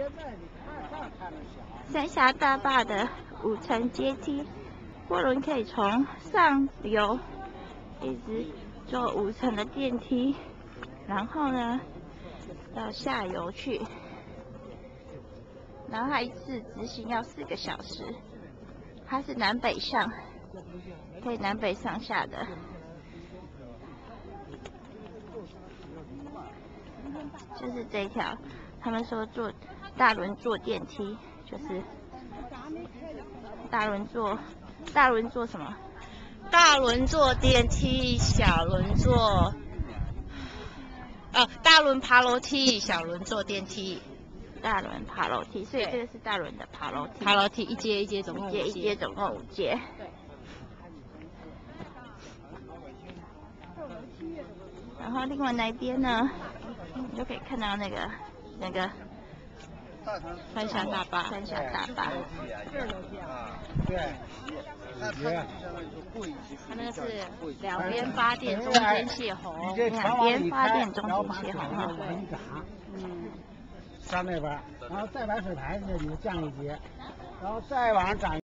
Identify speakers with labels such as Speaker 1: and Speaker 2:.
Speaker 1: 三峡大坝的5层阶梯，货轮可以从上游一直坐5层的电梯，然后呢到下游去，然后它一次执行要4个小时，它是南北向，可以南北上下的。就是这一条，他们说坐大轮坐电梯，就是大轮坐什么？
Speaker 2: 大轮坐电梯，小轮坐大轮爬楼梯，小轮坐电梯。
Speaker 1: 大轮爬楼梯，所以这个是大轮的爬楼梯。
Speaker 2: 爬楼梯一阶一阶总共5阶，
Speaker 1: 一阶总共5阶。
Speaker 2: 对。
Speaker 1: 然后另外那一边呢，你就可以看到那个
Speaker 2: 三峡大坝。
Speaker 1: 三峡大坝。
Speaker 3: 对。
Speaker 2: 它那个是两边发电，中间泄洪。
Speaker 1: 两边发电，中间泄洪哈。
Speaker 3: 上那边，然后再把水排下去，你就降1阶，然后再往上涨。